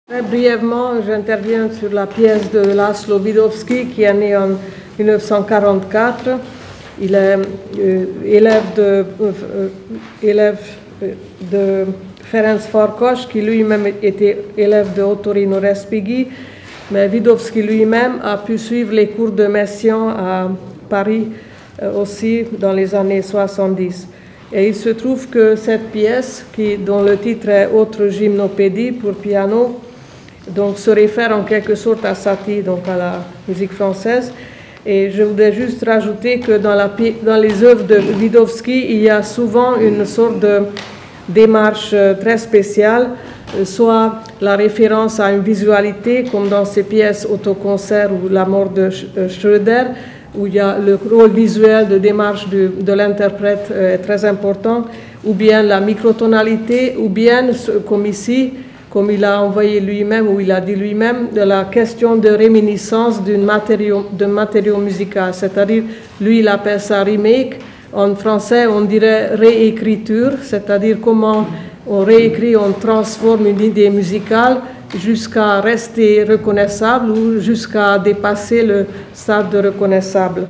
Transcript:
Très brièvement, j'interviens sur la pièce de László Vidovszky, qui est né en 1944. Il est élève de Ferenc Farkas, qui lui-même était élève de Ottorino Respighi, mais Vidovszky lui-même a pu suivre les cours de Messiaen à Paris aussi dans les années 70. Et il se trouve que cette pièce, dont le titre est Autre gymnopédie pour piano, donc se réfère en quelque sorte à Satie, donc à la musique française. Et je voudrais juste rajouter que dans les œuvres de Vidovszky, il y a souvent une sorte de démarche très spéciale, soit la référence à une visualité, comme dans ses pièces Autoconcert ou La mort de Schröder, où il y a le rôle visuel de démarche de l'interprète très important, ou bien la microtonalité, ou bien, comme ici, comme il a envoyé lui-même, ou il a dit lui-même, de la question de réminiscence d'un matériau musical. C'est-à-dire, lui, il appelle ça remake. En français, on dirait réécriture, c'est-à-dire comment on réécrit, on transforme une idée musicale jusqu'à rester reconnaissable ou jusqu'à dépasser le stade de reconnaissable.